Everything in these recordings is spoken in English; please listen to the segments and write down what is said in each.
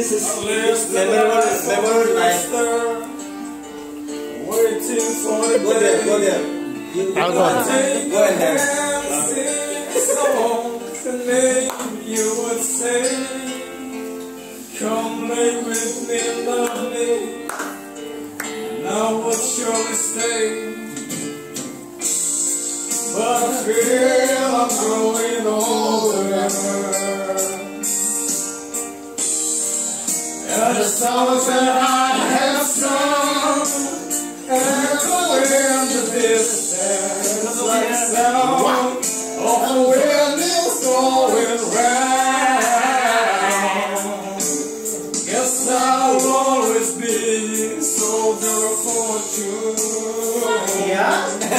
this is memorable night. Waiting for the Go there, go there. I'll go. Go and dance. The name you would say, come lay with me, love me. Now would surely stay, but I feel I'm growing older, and the songs that I have sung echo in the distance like sound of the windmills going round. Guess I'll always be soldier of fortune. Yeah?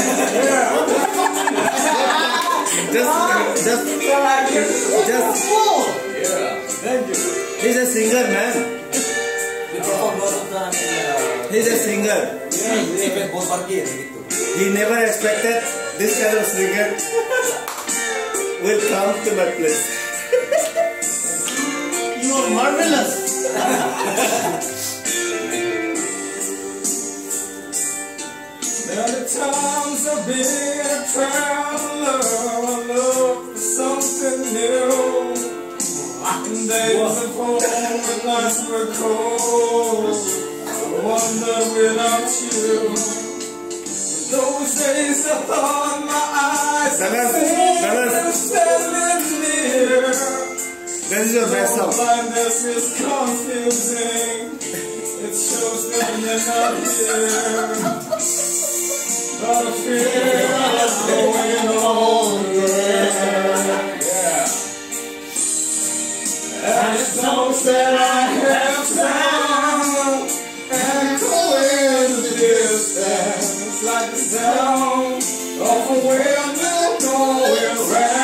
Just Yeah, thank you. he's a singer, man. He's a singer. He never expected this kind of singer will come to my place. You are marvelous. There are times I've been a traveler, I look for something new. And days at home when nights were cold, I wonder without you. Those days I thought my eyes were standing near. This is your best song. Blindness is confusing. It shows that you're not here. But I feel I'm growing older. Yeah. And the songs that I have found echo in the distance like the sound of a windmill going round.